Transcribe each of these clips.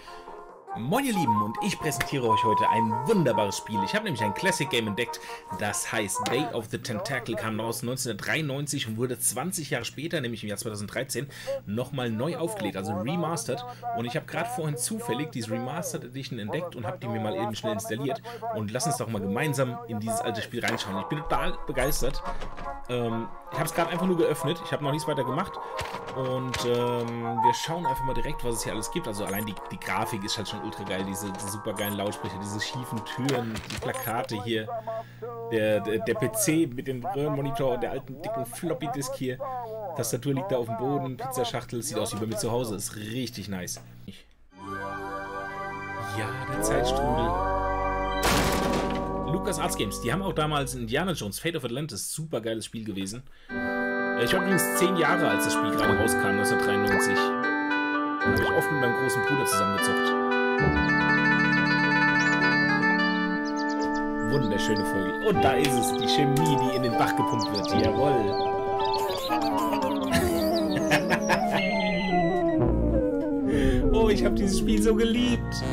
Moin ihr Lieben, und ich präsentiere euch heute ein wunderbares Spiel. Ich habe nämlich ein Classic Game entdeckt, das heißt Day of the Tentacle, kam aus 1993 und wurde 20 Jahre später, nämlich im Jahr 2013, nochmal neu aufgelegt, also remastered. Und ich habe gerade vorhin zufällig diese Remastered Edition entdeckt und habe die mir mal eben schnell installiert. Und lass uns doch mal gemeinsam in dieses alte Spiel reinschauen. Ich bin total begeistert. Ich habe es gerade einfach nur geöffnet, ich habe noch nichts weiter gemacht. Und wir schauen einfach mal direkt, was es hier alles gibt. Also allein die Grafik ist halt schon ultra geil, diese super geilen Lautsprecher, diese schiefen Türen, die Plakate hier, der PC mit dem Röhrenmonitor und der alten dicken Floppy-Disk hier. Tastatur liegt da auf dem Boden, Pizzaschachtel, sieht aus wie bei mir zu Hause, ist richtig nice. Ja, der Zeitstrudel. LucasArts Games, die haben auch damals Indiana Jones, Fate of Atlantis, super geiles Spiel gewesen. Ich war übrigens 10 Jahre, als das Spiel gerade rauskam, 1993. Da habe ich oft mit meinem großen Bruder zusammengezockt. Wunderschöne Folge. Und da ist es, die Chemie, die in den Bach gepumpt wird. Jawohl. Oh, ich habe dieses Spiel so geliebt.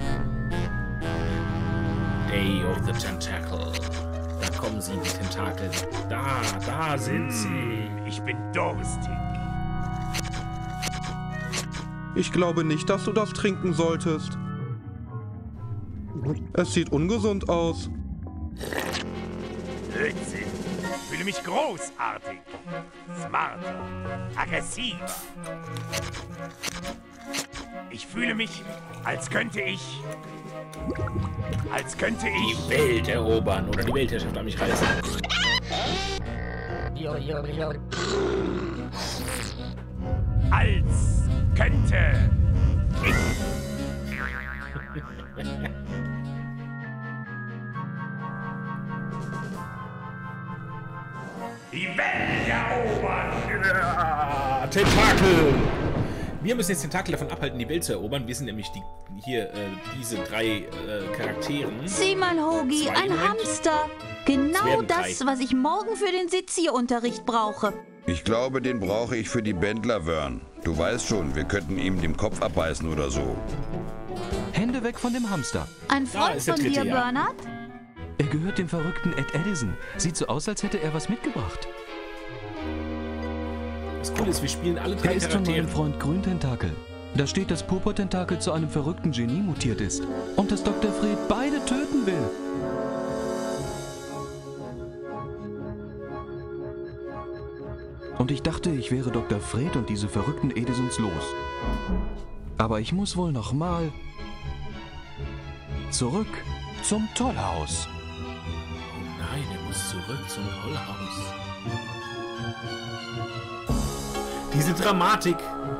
Day of the Tentacle. Da kommen sie, die Tentakel. Da sind sie. Ich bin durstig. Ich glaube nicht, dass du das trinken solltest. Es sieht ungesund aus. Blödsinn. Ich fühle mich großartig. Smarter. Aggressiver. Ich fühle mich, als könnte ich die Welt erobern oder die Weltherrschaft an mich reißen. Als könnte ich die Welt erobern. Ja, Tentakel! Wir müssen jetzt Tentakel davon abhalten, die Welt zu erobern. Wir sind nämlich diese drei Charakteren. Sieh mal, Hogi, ein Hamster. Genau das, was ich morgen für den Sezierunterricht brauche. Ich glaube, den brauche ich für die Bändler, Vern. Du weißt schon, wir könnten ihm den Kopf abbeißen oder so. Hände weg von dem Hamster. Ein Freund von dir, Bernhard? Er gehört dem verrückten Ed Edison. Sieht so aus, als hätte er was mitgebracht. Das Coole ist, wir spielen alle drei Er ist von Charaktere. meinem Freund Grüntentakel. Da steht, dass Purpurtentakel zu einem verrückten Genie mutiert ist. Und dass Dr. Fred beide töten will. Und ich dachte, ich wäre Dr. Fred und diese verrückten Edisons los. Aber ich muss wohl noch mal zurück zum Tollhaus. Nein, er muss zurück zum Tollhaus. Diese Dramatik.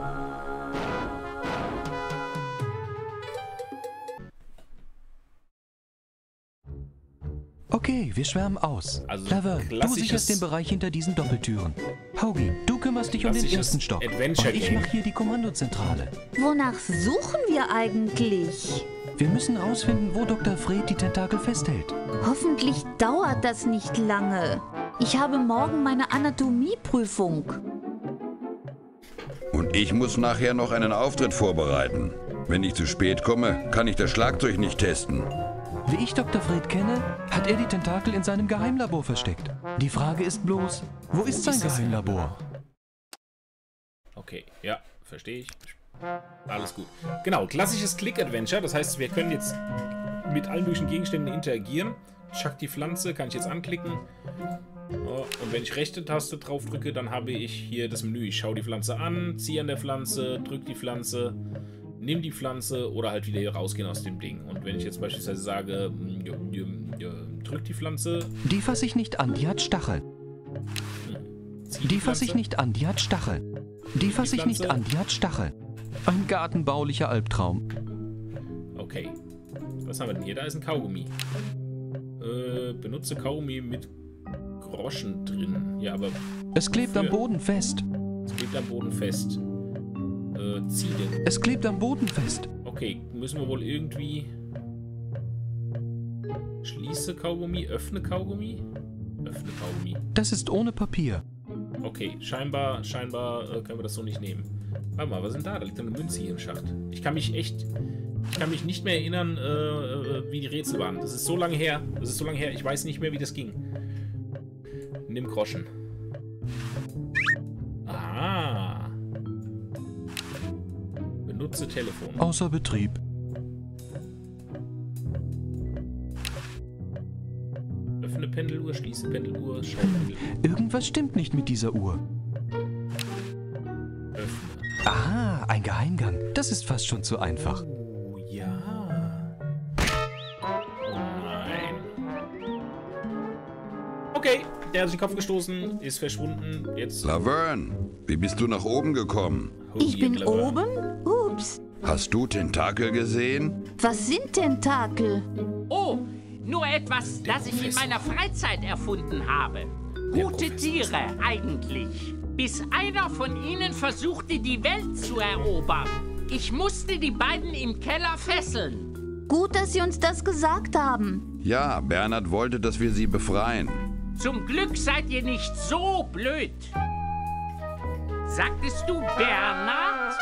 Okay, wir schwärmen aus. Also Laverne, du sicherst den Bereich hinter diesen Doppeltüren. Hoagie, du kümmerst dich um den ersten Stock. Adventure Und ich Game. mache hier die Kommandozentrale. Wonach suchen wir eigentlich? Wir müssen rausfinden, wo Dr. Fred die Tentakel festhält. Hoffentlich dauert das nicht lange. Ich habe morgen meine Anatomieprüfung. Und ich muss nachher noch einen Auftritt vorbereiten. Wenn ich zu spät komme, kann ich das Schlagzeug nicht testen. Wie ich Dr. Fred kenne, hat er die Tentakel in seinem Geheimlabor versteckt. Die Frage ist bloß, wo ist sein Geheimlabor? Okay, ja, verstehe ich. Alles gut. Genau, klassisches Click-Adventure. Das heißt, wir können jetzt mit allen möglichen Gegenständen interagieren. Chuck die Pflanze, kann ich jetzt anklicken. Und wenn ich rechte Taste drauf drücke, dann habe ich hier das Menü. Ich schaue die Pflanze an, ziehe an der Pflanze, drücke die Pflanze, nimm die Pflanze oder halt wieder hier rausgehen aus dem Ding. Und wenn ich jetzt beispielsweise sage, drück die Pflanze. Die fasse ich nicht an, die hat Stacheln. Die fasse ich nicht an, die hat Stacheln. Die fasse ich nicht an, die hat Stacheln. Ein gartenbaulicher Albtraum. Okay. Was haben wir denn hier? Da ist ein Kaugummi. Benutze Kaugummi mit Groschen drin. Ja, aber... Es klebt am Boden fest. Es klebt am Boden fest. Zieh den. Es klebt am Boden fest. Okay, müssen wir wohl irgendwie... Schließe Kaugummi, öffne Kaugummi. Öffne Kaugummi. Das ist ohne Papier. Okay, scheinbar können wir das so nicht nehmen. Warte mal, was ist denn da? Da liegt eine Münze hier im Schacht. Ich kann mich echt Ich kann mich nicht mehr erinnern, wie die Rätsel waren. Das ist so lange her. Ich weiß nicht mehr, wie das ging. Nimm Groschen. Ah. Benutze Telefon. Außer Betrieb. Öffne Pendeluhr, schließe Pendeluhr, schau Pendeluhr. Irgendwas stimmt nicht mit dieser Uhr. Öffne. Aha, ein Geheimgang. Das ist fast schon zu einfach. Oh, ja. Oh nein. Okay, der hat sich den Kopf gestoßen, ist verschwunden. Jetzt. Laverne, wie bist du nach oben gekommen? Ich bin oben? Ups. Hast du Tentakel gesehen? Was sind Tentakel? Oh, nur etwas, das ich in meiner Freizeit erfunden habe. Gute Tiere eigentlich. Bis einer von ihnen versuchte, die Welt zu erobern. Ich musste die beiden im Keller fesseln. Gut, dass Sie uns das gesagt haben. Ja, Bernhard wollte, dass wir sie befreien. Zum Glück seid ihr nicht so blöd. Sagtest du Bernhard?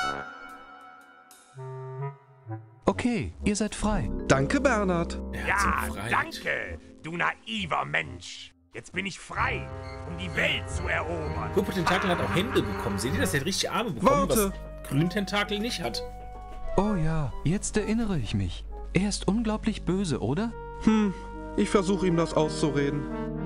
Okay, ihr seid frei. Danke, Bernhard. Ja, danke, du naiver Mensch. Jetzt bin ich frei, um die Welt zu erobern. Purple Tentakel hat auch Hände bekommen. Seht ihr, dass er richtig Arme bekommen, Warte. was Grüntentakel nicht hat? Oh ja, jetzt erinnere ich mich. Er ist unglaublich böse, oder? Ich versuche ihm das auszureden.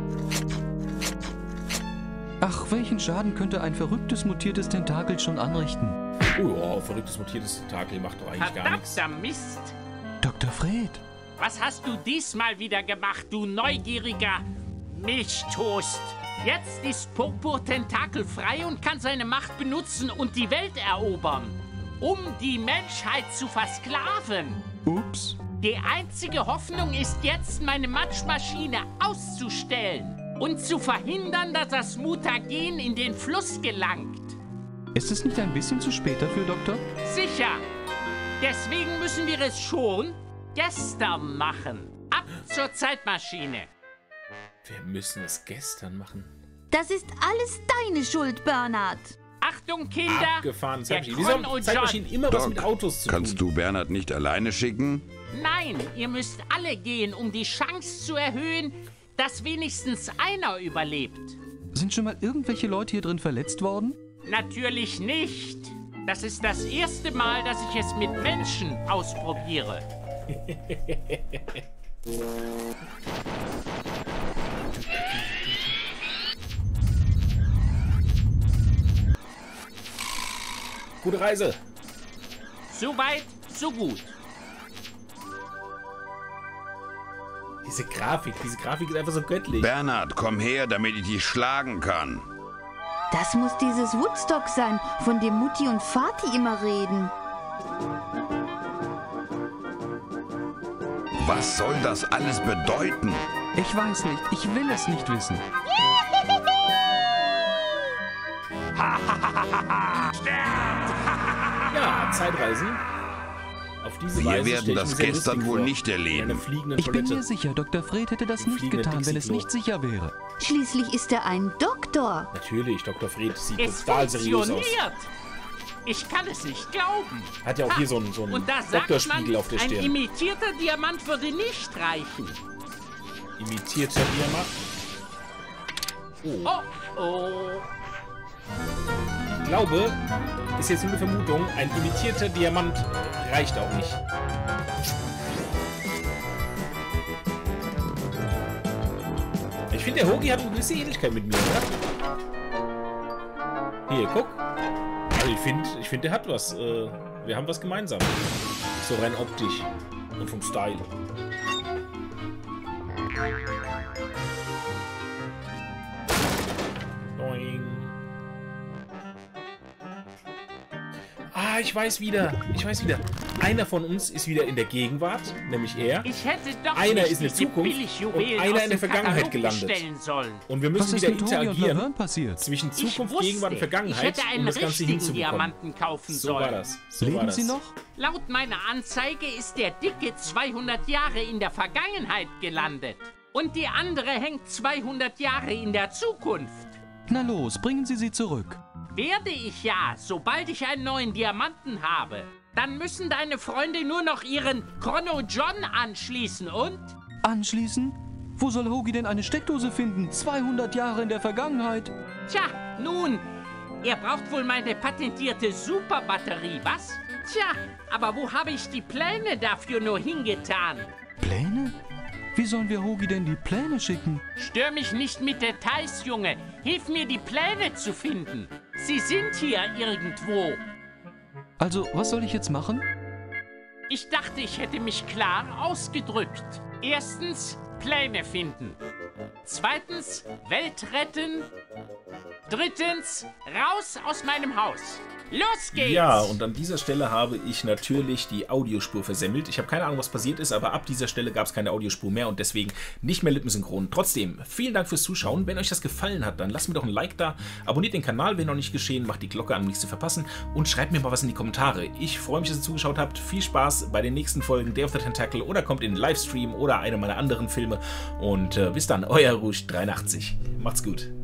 Ach, welchen Schaden könnte ein verrücktes, mutiertes Tentakel schon anrichten? Oh ja, verrücktes mutiertes Tentakel macht doch eigentlich gar nichts. Verdammter Mist. Dr. Fred, Was hast du diesmal wieder gemacht, du neugieriger Milchtoast? Jetzt ist Purpur Tentakel frei und kann seine Macht benutzen und die Welt erobern, um die Menschheit zu versklaven. ups. Die einzige Hoffnung ist jetzt, meine Matschmaschine auszustellen und zu verhindern, dass das Mutagen in den Fluss gelangt. Ist es nicht ein bisschen zu spät dafür, Doktor? Sicher. Deswegen müssen wir es schon gestern machen. Ab zur Zeitmaschine. Wir müssen es gestern machen. Das ist alles deine Schuld, Bernhard. Achtung, Kinder! Abgefahren. Der Zeitmaschinen. Wieso Con haben und Zeitmaschinen immer was Doc, mit Autos zu kannst tun? du Bernhard nicht alleine schicken? Nein, ihr müsst alle gehen, um die Chance zu erhöhen, dass wenigstens einer überlebt. Sind schon mal irgendwelche Leute hier drin verletzt worden? Natürlich nicht. Das ist das erste Mal, dass ich es mit Menschen ausprobiere. Gute Reise. So weit, so gut. Diese Grafik ist einfach so göttlich. Bernhard, komm her, damit ich dich schlagen kann. Das muss dieses Woodstock sein, von dem Mutti und Vati immer reden. Was soll das alles bedeuten? Ich weiß nicht, ich will es nicht wissen. Ja, Zeitreisen. Auf diese Wir Weise werden stell ich das mir sehr gestern lustig wohl vor. nicht erleben. Eine fliegende Ich bin Toilette. mir sicher, Dr. Fred hätte das Ein nicht fliegender getan, wenn es Dixie-Klo. nicht sicher wäre. Schließlich ist er ein Doktor. Natürlich, Dr. Fred sieht Es total seriös aus. funktioniert. Ich kann es nicht glauben. Hat ja auch hier so einen Und da sagt Doktorspiegel man, auf der ein Stirn. imitierter Diamant würde nicht reichen. Imitierter Diamant. Oh, oh. Ich glaube, ist jetzt nur eine Vermutung, ein imitierter Diamant reicht auch nicht. Ich finde, der Hogi hat eine gewisse Ähnlichkeit mit mir, oder? Hier, guck. Also ich finde, der hat was. Wir haben was gemeinsam. So rein optisch. Und vom Style. Doing. Ah, ich weiß wieder. Einer von uns ist wieder in der Gegenwart, nämlich er. Ich hätte doch Einer nicht ist in der diese Zukunft Billigjuwelen und einer aus in der dem Vergangenheit Katalog gelandet. bestellen sollen. Und wir Was müssen ist wieder mit Tobi und interagieren Laverne passiert? zwischen Ich Zukunft, wusste, Gegenwart und ich Vergangenheit, hätte einen um das Ganze richtigen hinzubekommen. Diamanten kaufen So sollen. war das. So war Leben das. Sie noch? Laut meiner Anzeige ist der Dicke 200 Jahre in der Vergangenheit gelandet. Und die andere hängt 200 Jahre in der Zukunft. Na los, bringen Sie sie zurück. Werde ich ja, sobald ich einen neuen Diamanten habe. Dann müssen deine Freunde nur noch ihren Chrono John anschließen und? Anschließen? Wo soll Hoagie denn eine Steckdose finden? 200 Jahre in der Vergangenheit. Tja, nun, er braucht wohl meine patentierte Superbatterie, was? Tja, aber wo habe ich die Pläne dafür nur hingetan? Pläne? Wie sollen wir Hoagie denn die Pläne schicken? Stör mich nicht mit Details, Junge. Hilf mir, die Pläne zu finden. Sie sind hier irgendwo. Also, was soll ich jetzt machen? Ich dachte, ich hätte mich klar ausgedrückt. Erstens, Pläne finden. Zweitens, Welt retten. Drittens, raus aus meinem Haus. Los geht's! Ja, und an dieser Stelle habe ich natürlich die Audiospur versemmelt. Ich habe keine Ahnung, was passiert ist, aber ab dieser Stelle gab es keine Audiospur mehr und deswegen nicht mehr lippensynchron. Trotzdem, vielen Dank fürs Zuschauen. Wenn euch das gefallen hat, dann lasst mir doch ein Like da. Abonniert den Kanal, wenn noch nicht geschehen. Macht die Glocke an, um nichts zu verpassen. Und schreibt mir mal was in die Kommentare. Ich freue mich, dass ihr zugeschaut habt. Viel Spaß bei den nächsten Folgen Day of the Tentacle oder kommt in den Livestream oder eine meiner anderen Filme. Und bis dann, euer Rouge83. Macht's gut.